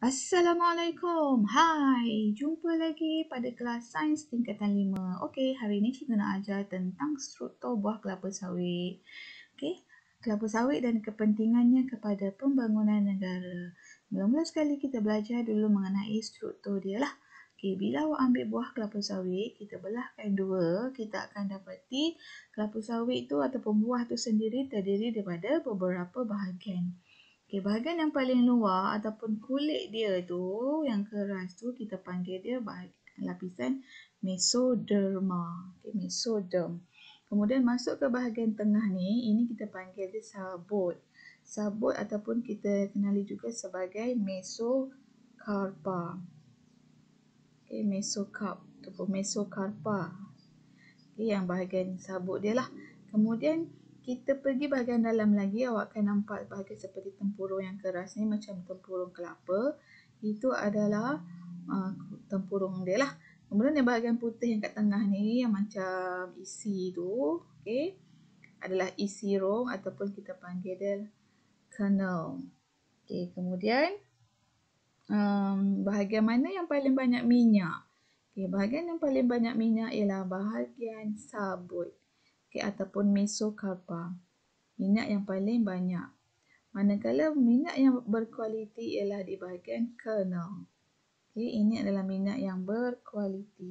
Assalamualaikum. Hai, jumpa lagi pada kelas sains tingkatan 5. Okey, hari ini kita nak ajar tentang struktur buah kelapa sawit. Okey, kelapa sawit dan kepentingannya kepada pembangunan negara. Mula-mula sekali kita belajar dulu mengenai struktur dia lah. Okey, bila awak ambil buah kelapa sawit, kita belahkan dua, kita akan dapati kelapa sawit tu ataupun buah tu sendiri terdiri daripada beberapa bahagian. Okay, bahagian yang paling luar ataupun kulit dia tu yang keras tu kita panggil dia lapisan mesoderma. Okay, mesoderm. Kemudian masuk ke bahagian tengah ni, ini kita panggil dia sabut. Sabut ataupun kita kenali juga sebagai mesokarpa. Okay, mesokarp ataupun mesokarpa. Okay, yang bahagian sabut dia lah. Kemudian kita pergi bahagian dalam lagi, awak akan nampak bahagian seperti tempurung yang keras ni macam tempurung kelapa. Itu adalah tempurung dia lah. Kemudian yang bahagian putih yang kat tengah ni yang macam isi tu, okay, adalah isi rong ataupun kita panggil dia kernel. Okay, kemudian bahagian mana yang paling banyak minyak? Okay, bahagian yang paling banyak minyak ialah bahagian sabut. Okay, ataupun mesokarpa. Minyak yang paling banyak. Manakala minyak yang berkualiti ialah di bahagian kernel. Okay, ini adalah minyak yang berkualiti.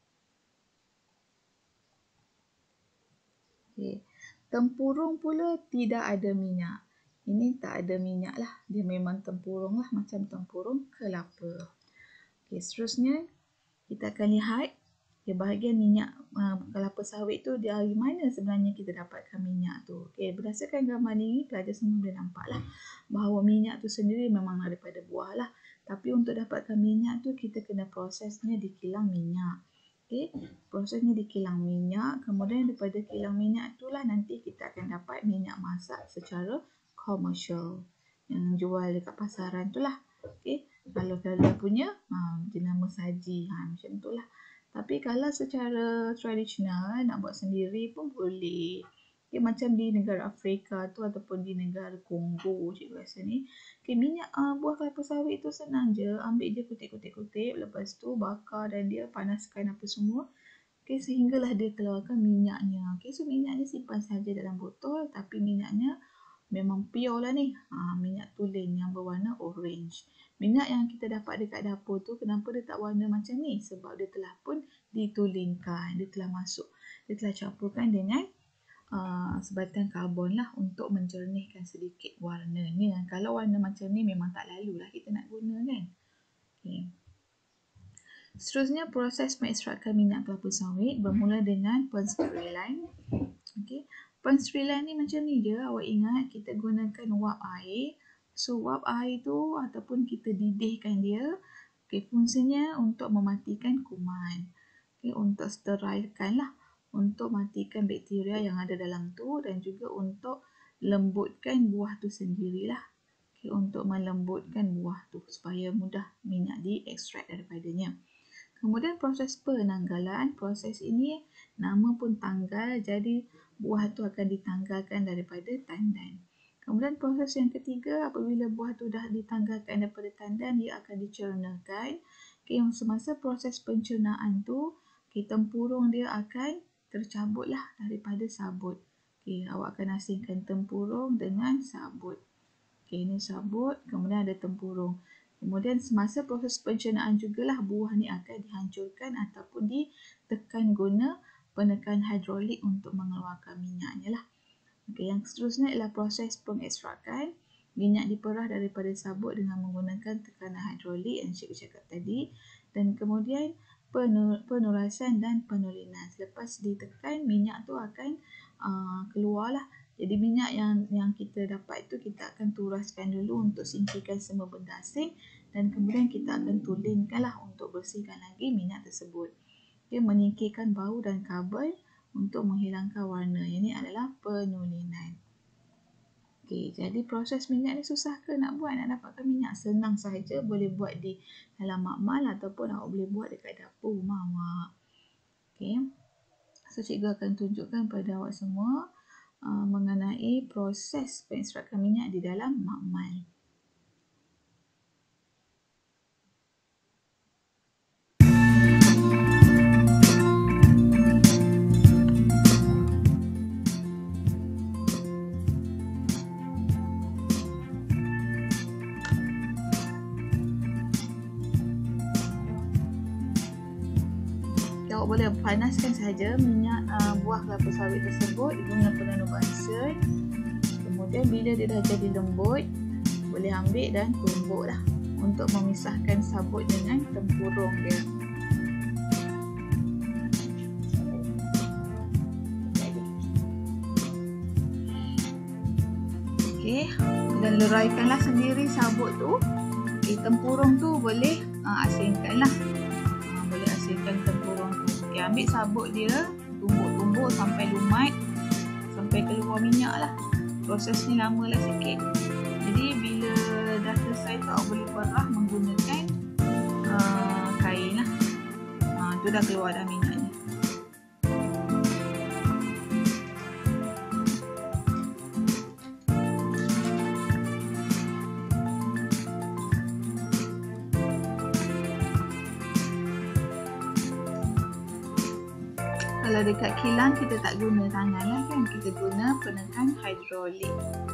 Okay. Tempurung pula tidak ada minyak. Ini tak ada minyak lah. Dia memang tempurung lah, macam tempurung kelapa. Okay, seterusnya kita akan lihat bahagian minyak kelapa sawit tu dari mana sebenarnya kita dapatkan minyak tu. Okay, berdasarkan gambar ni, pelajar semua boleh nampak lah bahawa minyak tu sendiri memang daripada buah lah. Tapi untuk dapatkan minyak tu, kita kena prosesnya di kilang minyak. Okay, prosesnya di kilang minyak. Kemudian daripada kilang minyak itulah nanti kita akan dapat minyak masak secara komersial. Yang jual dekat pasaran tu lah. Okay, kalau dia punya jenama saji, macam tu lah. Tapi kalau secara tradisional nak buat sendiri pun boleh. Okay, macam di negara Afrika tu ataupun di negara Kongo cikgu rasa ni. Okay, minyak buah kelapa sawit tu senang je. Ambil je kutip-kutip-kutip. Lepas tu bakar dan dia panaskan apa semua. Okay, sehinggalah dia keluarkan minyaknya. Okay, so minyaknya simpan saja dalam botol. Tapi minyaknya memang pure lah ni. Minyak tulen yang berwarna orange. Minyak yang kita dapat dekat dapur tu, kenapa dia tak warna macam ni? Sebab dia telah pun ditulinkan. Dia telah masuk. Dia telah campurkan dengan sebatan karbon lah untuk menjernihkan sedikit warnanya. Kalau warna macam ni memang tak lalu lah kita nak guna kan. Okay. Seterusnya proses mengekstrakkan minyak kelapa sawit bermula dengan pensterilan. Okay. Pensterilan ni macam ni je. Awak ingat kita gunakan wap air. So wap air tu ataupun kita didihkan dia. Okay, fungsinya untuk mematikan kuman. Okay, untuk sterilkan lah. Untuk matikan bakteria yang ada dalam tu dan juga untuk lembutkan buah tu sendirilah. Okay, untuk melembutkan buah tu supaya mudah minyak diekstrak daripadanya. Kemudian proses penanggalan. Proses ini nama pun tanggal, jadi buah tu akan ditanggalkan daripada tandan. Kemudian proses yang ketiga, apabila buah tu dah ditanggalkan daripada tandan, dia akan dicernakan. Okay, semasa proses pencernaan tu, tempurung dia akan tercabut lah daripada sabut. Okay, awak akan asingkan tempurung dengan sabut. Okay, ini sabut, kemudian ada tempurung. Kemudian semasa proses pencernaan jugalah buah ni akan dihancurkan ataupun ditekan guna penekan hidrolik untuk mengeluarkan minyaknya lah. Okay, yang seterusnya ialah proses pengekstrakan. Minyak diperah daripada sabut dengan menggunakan tekanan hidrolik yang cikgu cakap tadi. Dan kemudian penurasan dan penulinan. Selepas ditekan, minyak tu akan keluarlah. Jadi minyak yang kita dapat itu kita akan turaskan dulu untuk singkirkan semua benda asing dan kemudian kita akan tulinkanlah untuk bersihkan lagi minyak tersebut. Dia menyingkirkan bau dan karbon untuk menghilangkan warna. Ini adalah penulinan. Okey, jadi proses minyak ni susah ke nak buat? Nak dapatkan minyak senang sahaja, boleh buat di dalam makmal ataupun awak boleh buat dekat dapur rumah awak. Okey. So cikgu akan tunjukkan pada awak semua mengenai proses pengekstrakan minyak di dalam makmal. awak boleh panaskan sahaja minyak buah kelapa sawit tersebut guna penenun bangsa. Kemudian bila dia dah jadi lembut, boleh ambil dan tumbuk lah untuk memisahkan sabut dengan tempurung dia. Okey, dan leraikanlah sendiri sabut tu. Tempurung tu boleh asingkan lah. Boleh asingkan tempurung tu. Okey, ambil sabut dia, tumbuk-tumbuk sampai lumat, sampai keluar minyak lah. Proses ni lama lah sikit. Jadi bila dah selesai tu, awak boleh perah menggunakan kain lah. Tu dah keluar dah minyak ni. Kalau dekat kilang kita tak guna tangan lah kan, kita guna penekan hidrolik.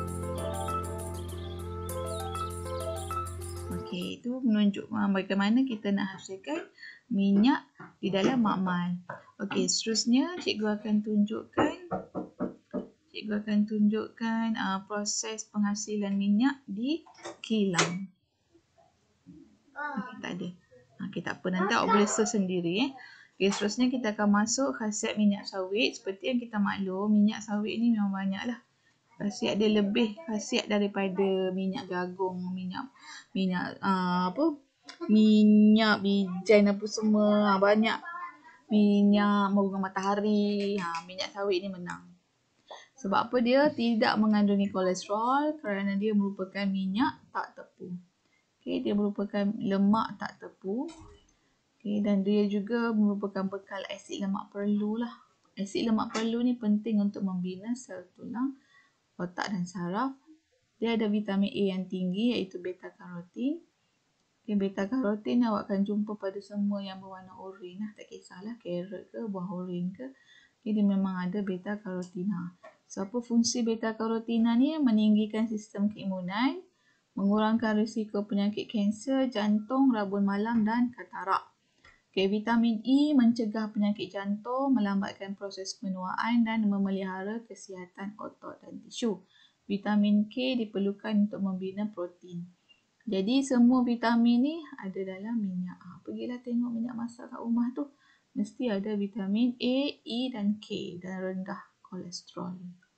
Okey, itu menunjuk bagaimana kita nak hasilkan minyak di dalam makmal. Okey, seterusnya cikgu akan tunjukkan proses penghasilan minyak di kilang. Okey, tak ada. Okey, tak apa, nanti awak boleh search sendiri. Okay, seterusnya kita akan masuk khasiat minyak sawit. Seperti yang kita maklum, minyak sawit ni memang banyak lah. Khasiat dia lebih khasiat daripada minyak jagung, minyak bijan apa semua. Banyak minyak bunga matahari. Minyak sawit ni menang. Sebab apa? Dia tidak mengandungi kolesterol kerana dia merupakan minyak tak tepu. Okay, dia merupakan lemak tak tepu. Okay, dan dia juga merupakan bekal asid lemak perlu lah. Asid lemak perlu ni penting untuk membina sel tulang, otak dan saraf. Dia ada vitamin A yang tinggi iaitu beta karotin. Okay, beta karotin awak akan jumpa pada semua yang berwarna oranye lah. Tak kisahlah carrot ke, buah oranye ke. Okay, dia memang ada beta karotina. So, apa fungsi beta karotina ni? Meninggikan sistem keimunan, mengurangkan risiko penyakit kanser, jantung, rabun malam dan katarak. Okay, vitamin E mencegah penyakit jantung, melambatkan proses penuaan dan memelihara kesihatan otot dan tisu. Vitamin K diperlukan untuk membina protein. Jadi semua vitamin ni ada dalam minyak. Pergilah tengok minyak masak kat rumah tu. Mesti ada vitamin A, E dan K dan rendah kolesterol.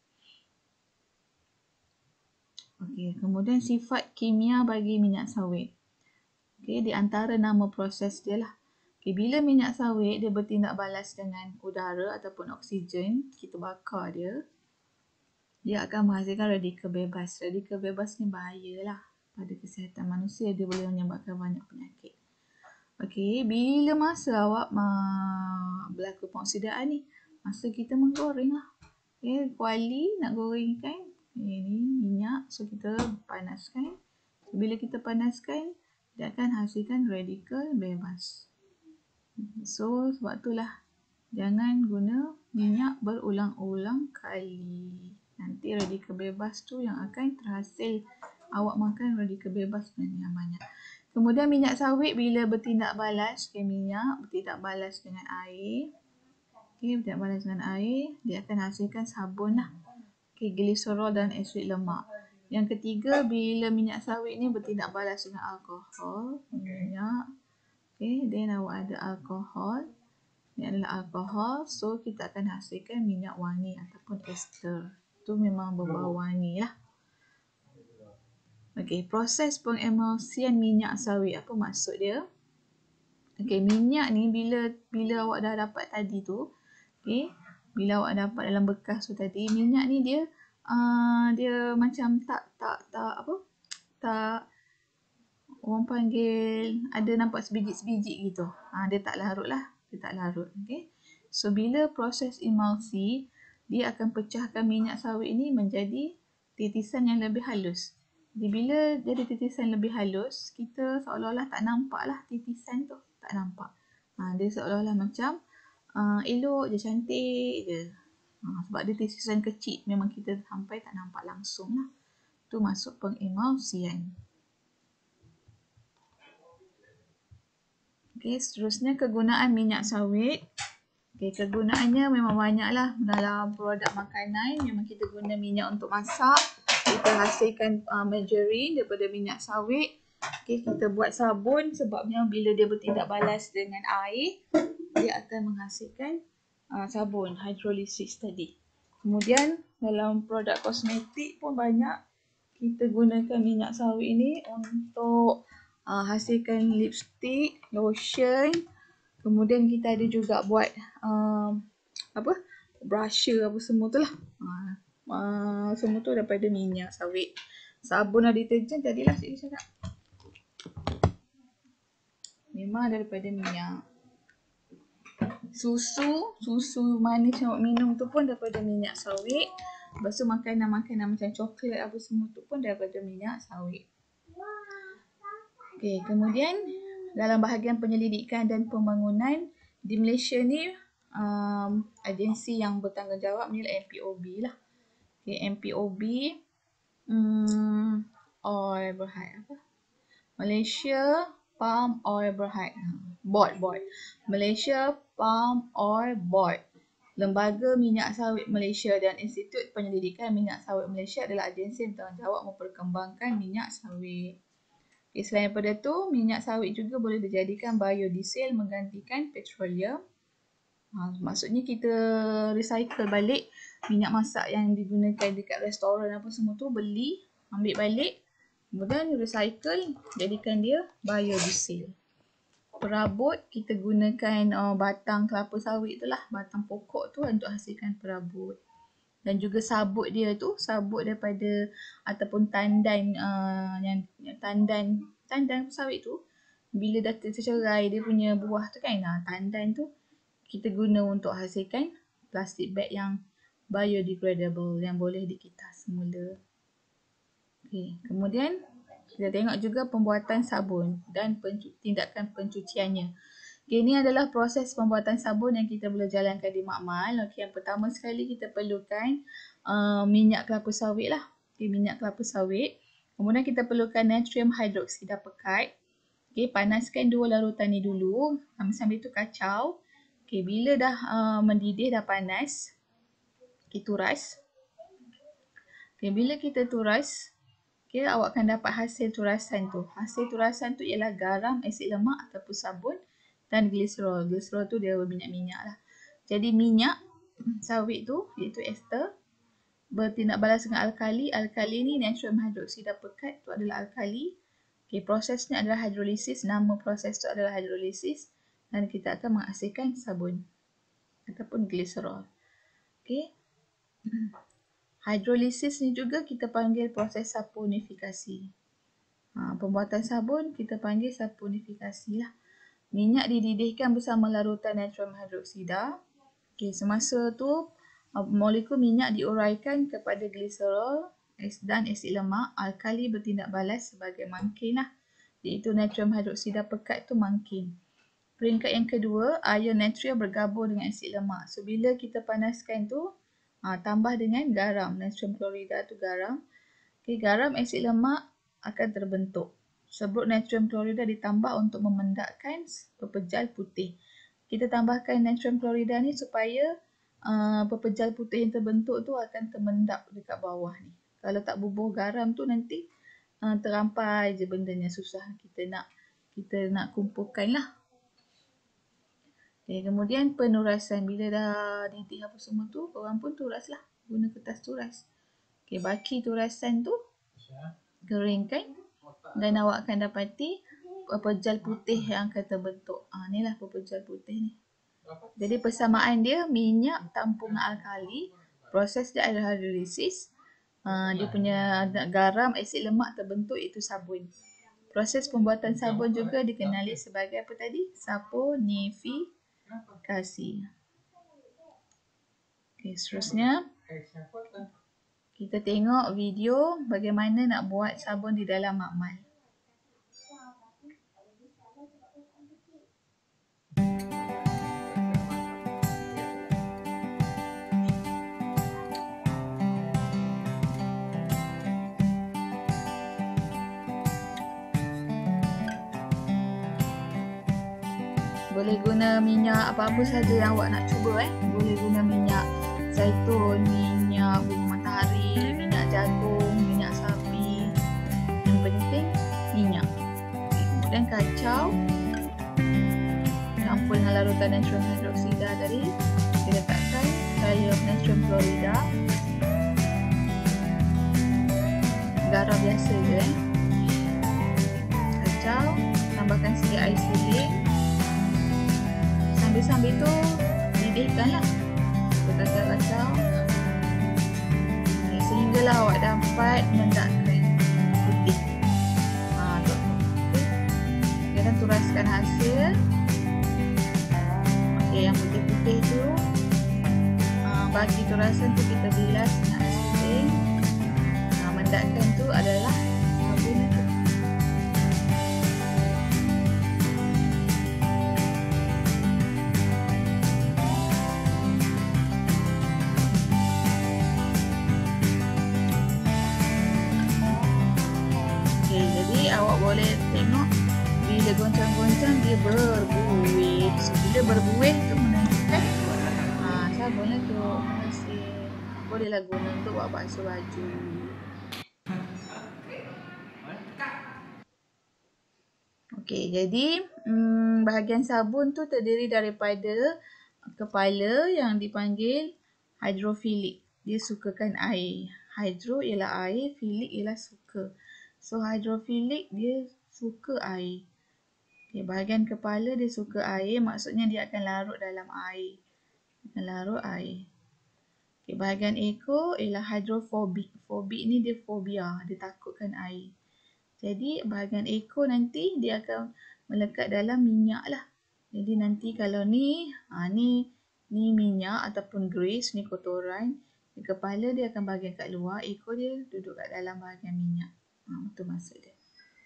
Okay, kemudian sifat kimia bagi minyak sawit. Okay, di antara nama proses dia lah. Okay, bila minyak sawit dia bertindak balas dengan udara ataupun oksigen, kita bakar dia, dia akan menghasilkan radikal bebas. Radikal bebas ni bahayalah pada kesihatan manusia, dia boleh menyebabkan banyak penyakit. Okey, bila masa awak berlaku pengoksidaan ni, masa kita menggoreng lah. Okay, kuali nak gorengkan, ini minyak, so kita panaskan. Bila kita panaskan, dia akan hasilkan radikal bebas. So, sebab itulah jangan guna minyak berulang-ulang kali. Nanti radikal bebas tu yang akan terhasil awak makan radikal bebas yang banyak. Kemudian minyak sawit bila bertindak balas, minyak bertindak balas dengan air. Bertindak balas dengan air, dia akan hasilkan sabun lah. Gliserol dan asid lemak. Yang ketiga, bila minyak sawit ni bertindak balas dengan alkohol, minyak. Then awak ada alkohol. Ini adalah alkohol. So, kita akan hasilkan minyak wangi ataupun ester. Itu memang berbau wangi lah. Okey, proses pengemulsian minyak sawit. Apa maksud dia? Okey, minyak ni bila awak dah dapat tadi tu, bila awak dapat dalam bekas tu tadi, minyak ni dia macam tak orang panggil ada nampak sebiji-sebiji gitu. Dia tak larut lah. Dia tak larut. Okay. So, bila proses emulsi, dia akan pecahkan minyak sawit ini menjadi titisan yang lebih halus. Jadi, bila jadi titisan lebih halus, kita seolah-olah tak nampak lah titisan tu. Tak nampak. Dia seolah-olah macam elok je, cantik je. Sebab dia titisan kecil, memang kita sampai tak nampak langsung lah. Itu masuk pengemulsian. Okay, seterusnya kegunaan minyak sawit. Okay, kegunaannya memang banyaklah dalam produk makanan. Memang kita guna minyak untuk masak. Kita hasilkan margarine daripada minyak sawit. Okay, kita buat sabun sebabnya bila dia bertindak balas dengan air, dia akan menghasilkan sabun, hydrolysis tadi. Kemudian dalam produk kosmetik pun banyak. Kita gunakan minyak sawit ini untuk hasilkan lipstick, lotion. Kemudian kita ada juga buat brusher apa semua tu lah. Semua tu daripada minyak sawit. Sabun dan deterjen tadilah saya cakap. Memang daripada minyak. Susu manis yang minum tu pun daripada minyak sawit. Lepas tu makanan-makanan macam coklat apa semua tu pun daripada minyak sawit. Okey, kemudian dalam bahagian penyelidikan dan pembangunan di Malaysia ni agensi yang bertanggungjawab ni lah MPOB lah. Okay, MPOB Oil Berhad Malaysia Palm Oil Berhad Board Malaysia Palm Oil Board. Lembaga Minyak Sawit Malaysia dan Institut Penyelidikan Minyak Sawit Malaysia adalah agensi yang bertanggungjawab memperkembangkan minyak sawit. Okay, selain daripada tu, minyak sawit juga boleh dijadikan biodiesel menggantikan petroleum. Maksudnya kita recycle balik minyak masak yang digunakan dekat restoran apa semua tu, beli, ambil balik, kemudian recycle, jadikan dia biodiesel. Perabot, kita gunakan batang kelapa sawit tu lah, batang pokok tu untuk hasilkan perabot. Dan juga sabut dia tu, sabut daripada ataupun tandan yang tandan sawit tu, bila dah tercerai dia punya buah tu kan, tandan tu kita guna untuk hasilkan plastik bag yang biodegradable yang boleh dikitas semula. Okay. Kemudian kita tengok juga pembuatan sabun dan tindakan pencuciannya. Okay, ini adalah proses pembuatan sabun yang kita boleh jalankan di makmal. Okay, yang pertama sekali kita perlukan minyak kelapa sawit lah. Okay, minyak kelapa sawit. Kemudian kita perlukan natrium hidroksida pekat. Okay, panaskan dua larutan ni dulu. Sambil tu kacau. Okay, bila dah mendidih, dah panas, kita turas. Okay, bila kita turas, okay, awak akan dapat hasil turasan tu. Hasil turasan tu ialah garam, asid lemak ataupun sabun dan gliserol. Gliserol tu dia minyak-minyak lah. Jadi minyak sawit tu iaitu ester bertindak balas dengan alkali. Alkali ni natrium hidroksida pekat tu adalah alkali. Okay, prosesnya adalah hidrolisis. Nama proses tu adalah hidrolisis dan kita akan menghasilkan sabun ataupun gliserol. Okay. Hidrolisis ni juga kita panggil proses saponifikasi. Pembuatan sabun kita panggil saponifikasi lah. Minyak dididihkan bersama larutan natrium hidroksida. Okay, semasa tu molekul minyak diuraikan kepada gliserol dan asid lemak. Alkali bertindak balas sebagai mangkin lah. Iaitu natrium hidroksida pekat tu mangkin. Peringkat yang kedua, ion natrium bergabung dengan asid lemak. So bila kita panaskan tu, tambah dengan garam. Natrium klorida tu garam. Okay, garam asid lemak akan terbentuk. Sebelum natrium klorida ditambah untuk memendakkan pepejal putih. Kita tambahkan natrium klorida ni supaya pepejal putih yang terbentuk tu akan termendap dekat bawah ni. Kalau tak bubuh garam tu nanti terampai je bendanya, susah kita nak kumpulkan lah. Okay, kemudian penurasan. Bila dah didih apa semua tu, orang pun turas lah. Guna kertas turas. Okay, baki turasan tu keringkan. Dan awak akan dapati pepejal putih yang akan terbentuk. Inilah pepejal putih ni. Jadi persamaan dia minyak tampung alkali. Proses dia adalah hidrolisis. Dia punya garam, asid lemak terbentuk iaitu sabun. Proses pembuatan sabun juga dikenali sebagai apa tadi? Saponifikasi. Okay, seterusnya kita tengok video bagaimana nak buat sabun di dalam makmal. Boleh guna minyak apa-apa saja yang awak nak cuba. Boleh guna minyak zaitun, minyak bunga matahari, minyak jagung, minyak sapi. Yang penting minyak. Kemudian kacau. Campur dengan larutan natrium hidroksida tadi. Kita letakkan cair natrium klorida. Garam biasa je. Kacau. Tambahkan sikit air seling. Sambil-sambil tu didihkanlah. Kacau-kacau. Sehinggalah awak dapat meletakkan putih. Kita turaskan hasil. Yang putih-putih tu bagi turasan tu kita bilas dengan air seling. Mendapkan tu adalah sabun tu. Jadi awak boleh tengok bila goncang-goncang dia berbuih. Bila berbuih tu menunjukkan sabunlah tu hasil. Bolehlah guna untuk buat basuh baju. Okey, jadi bahagian sabun tu terdiri daripada kepala yang dipanggil hidrofilik. Dia sukakan air. Hydro ialah air, filik ialah suka. So hidrofilik dia suka air. Okay, bahagian kepala dia suka air, maksudnya dia akan larut dalam air. Akan larut air. Okay, bahagian ekor ialah hidrofobik. Fobik ni dia fobia, dia takutkan air. Jadi bahagian ekor nanti dia akan melekat dalam minyak lah. Jadi nanti kalau ni minyak ataupun grease, ni kotoran. Di kepala dia akan bahagian kat luar, ekor dia duduk kat dalam bahagian minyak. Itu maksud dia.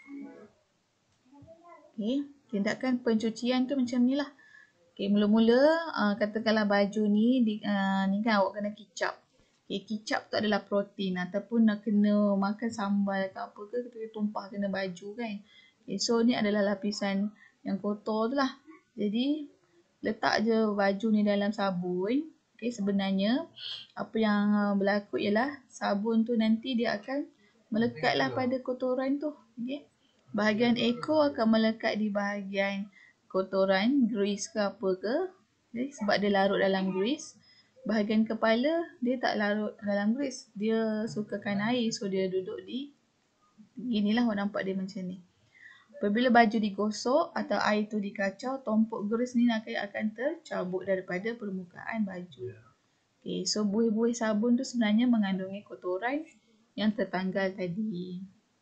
Okay, tindakan pencucian tu macam ni lah. Okay, mula-mula katakanlah baju ni, ni kan awak kena kicap. Okay, kicap tu adalah protein ataupun nak kena makan sambal ke apa ke, kita tumpah kena baju kan. Okay, so ni adalah lapisan yang kotor tu lah. Jadi letak je baju ni dalam sabun. Okay, sebenarnya apa yang berlaku ialah sabun tu nanti dia akan melekatlah pada kotoran tu. Okay. Bahagian ekor akan melekat di bahagian kotoran, grease ke apa ke. Okay, sebab dia larut dalam grease. Bahagian kepala dia tak larut dalam grease. Dia sukakan air, so dia duduk di inilah awak nampak dia macam ni. Apabila baju digosok atau air tu dikacau, tompok grease ni akan tercabut daripada permukaan baju. Okay, so buih-buih sabun tu sebenarnya mengandungi kotoran yang tertanggal tadi.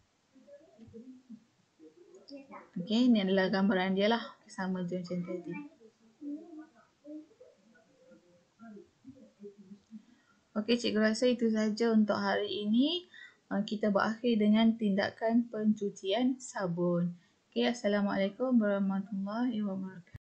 Okay, ni adalah gambaran dia lah. Sama je macam tadi. Okey, cikgu rasa itu saja untuk hari ini. Kita berakhir dengan tindakan pencucian sabun. Okey, Assalamualaikum warahmatullahi wabarakatuh.